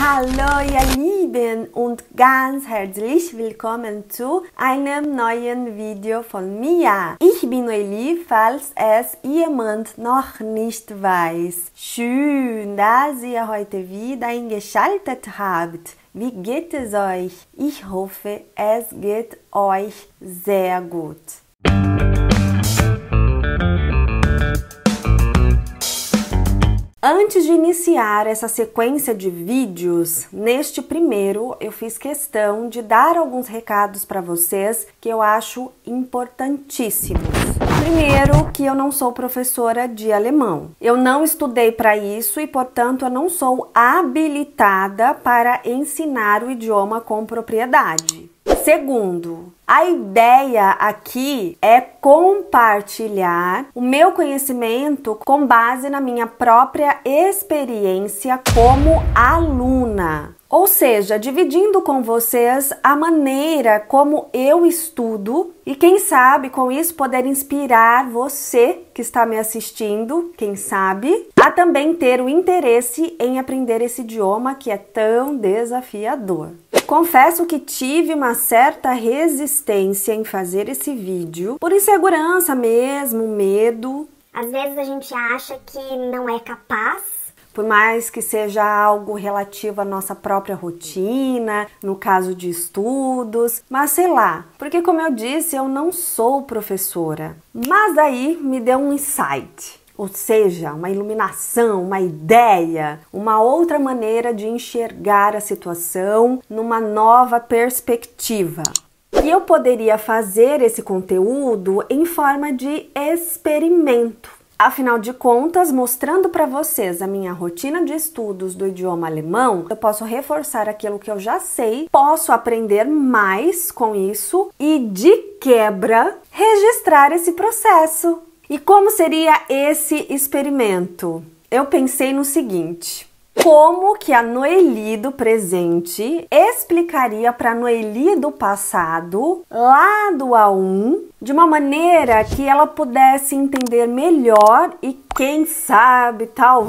Hallo ihr Lieben und ganz herzlich willkommen zu einem neuen Video von mir. Ich bin Noeli, falls es jemand noch nicht weiß. Schön, dass ihr heute wieder eingeschaltet habt. Wie geht es euch? Ich hoffe, es geht euch sehr gut. Antes de iniciar essa sequência de vídeos, neste primeiro eu fiz questão de dar alguns recados para vocês que eu acho importantíssimos. Primeiro, que eu não sou professora de alemão. Eu não estudei para isso e, portanto, eu não sou habilitada para ensinar o idioma com propriedade. Segundo, a ideia aqui é compartilhar o meu conhecimento com base na minha própria experiência como aluna. Ou seja, dividindo com vocês a maneira como eu estudo e quem sabe com isso poder inspirar você que está me assistindo, quem sabe, a também ter o interesse em aprender esse idioma que é tão desafiador. Confesso que tive uma certa resistência em fazer esse vídeo, por insegurança mesmo, medo. Às vezes a gente acha que não é capaz. Por mais que seja algo relativo à nossa própria rotina, no caso de estudos, mas sei lá, porque como eu disse, eu não sou professora. Mas aí me deu um insight. Ou seja, uma iluminação, uma ideia, uma outra maneira de enxergar a situação numa nova perspectiva. E eu poderia fazer esse conteúdo em forma de experimento. Afinal de contas, mostrando para vocês a minha rotina de estudos do idioma alemão, eu posso reforçar aquilo que eu já sei, posso aprender mais com isso e, de quebra, registrar esse processo. E como seria esse experimento? Eu pensei no seguinte: como que a Noeli do presente explicaria para a Noeli do passado, lá do A1, de uma maneira que ela pudesse entender melhor e, quem sabe,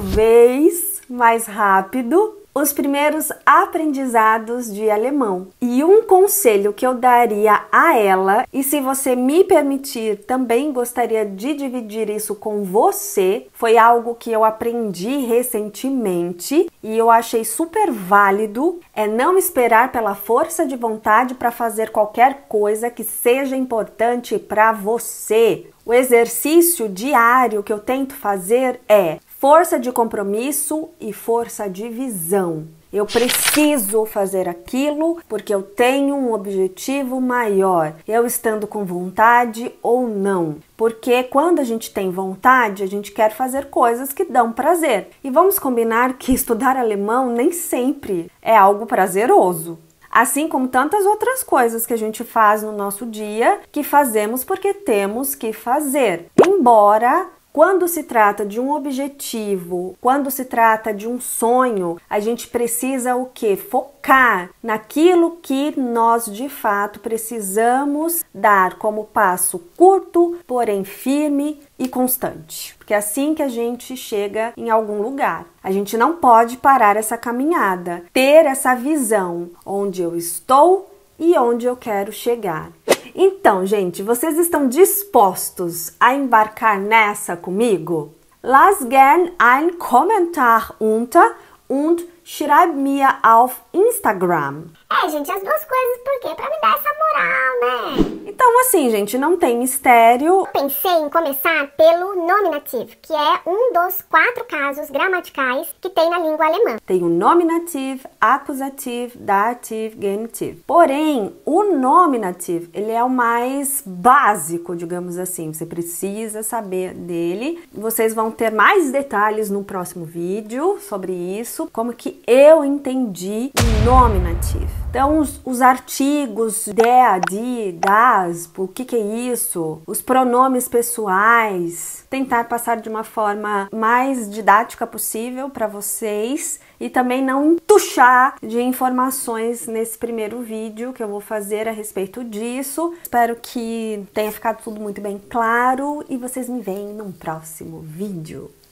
talvez mais rápido, os primeiros aprendizados de alemão. E um conselho que eu daria a ela, e se você me permitir, também gostaria de dividir isso com você, foi algo que eu aprendi recentemente e eu achei super válido, é não esperar pela força de vontade para fazer qualquer coisa que seja importante para você. O exercício diário que eu tento fazer é força de compromisso e força de visão. Eu preciso fazer aquilo porque eu tenho um objetivo maior, eu estando com vontade ou não. Porque quando a gente tem vontade, a gente quer fazer coisas que dão prazer. E vamos combinar que estudar alemão nem sempre é algo prazeroso. Assim como tantas outras coisas que a gente faz no nosso dia, que fazemos porque temos que fazer. Embora, quando se trata de um objetivo, quando se trata de um sonho, a gente precisa o quê? Focar naquilo que nós de fato precisamos dar como passo curto, porém firme e constante. Porque é assim que a gente chega em algum lugar. A gente não pode parar essa caminhada, ter essa visão onde eu estou e onde eu quero chegar. Então, gente, vocês estão dispostos a embarcar nessa comigo? Lass gern ein Kommentar unter und schreib mir auf Instagram. Gente, as duas coisas, por quê? Pra me dar essa moral, né? Então, assim, gente, não tem mistério. Eu pensei em começar pelo nominativo, que é um dos 4 casos gramaticais que tem na língua alemã. Tem o nominativo, acusativo, dativo, genitivo. Porém, o nominativo, ele é o mais básico, digamos assim. Você precisa saber dele. Vocês vão ter mais detalhes no próximo vídeo sobre isso, como que eu entendi o nominativo. Então, os artigos der, die, das, o que é isso? Os pronomes pessoais. Tentar passar de uma forma mais didática possível para vocês e também não entuchar de informações nesse primeiro vídeo que eu vou fazer a respeito disso. Espero que tenha ficado tudo muito bem claro e vocês me veem num próximo vídeo.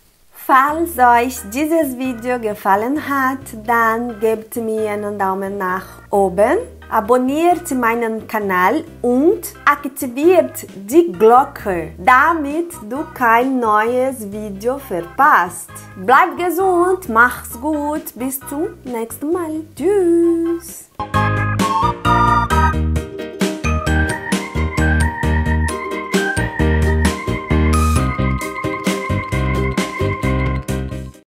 Falls euch dieses Video gefallen hat, dann gebt mir einen Daumen nach oben, abonniert meinen Kanal und aktiviert die Glocke, damit du kein neues Video verpasst. Bleib gesund, mach's gut, bis zum nächsten Mal. Tschüss!